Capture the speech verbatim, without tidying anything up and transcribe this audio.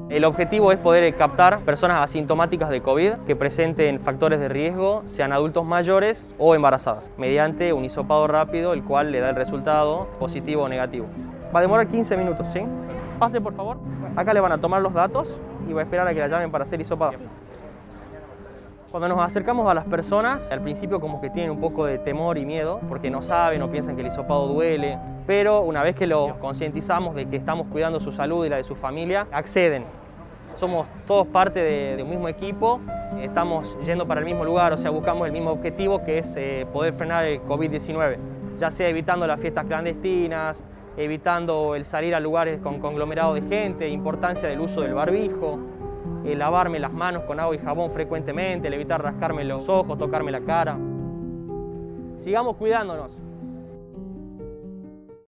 El objetivo es poder captar personas asintomáticas de COVID que presenten factores de riesgo, sean adultos mayores o embarazadas, mediante un hisopado rápido, el cual le da el resultado positivo o negativo. Va a demorar quince minutos, ¿sí? Pase, por favor. Acá le van a tomar los datos y va a esperar a que la llamen para hacer hisopado. Cuando nos acercamos a las personas, al principio como que tienen un poco de temor y miedo, porque no saben o piensan que el hisopado duele, pero una vez que los concientizamos de que estamos cuidando su salud y la de su familia, acceden. Somos todos parte de, de un mismo equipo, estamos yendo para el mismo lugar, o sea, buscamos el mismo objetivo, que es eh, poder frenar el COVID diecinueve, ya sea evitando las fiestas clandestinas, evitando el salir a lugares con conglomerado de gente, importancia del uso del barbijo, el lavarme las manos con agua y jabón frecuentemente, el evitar rascarme los ojos, tocarme la cara. Sigamos cuidándonos.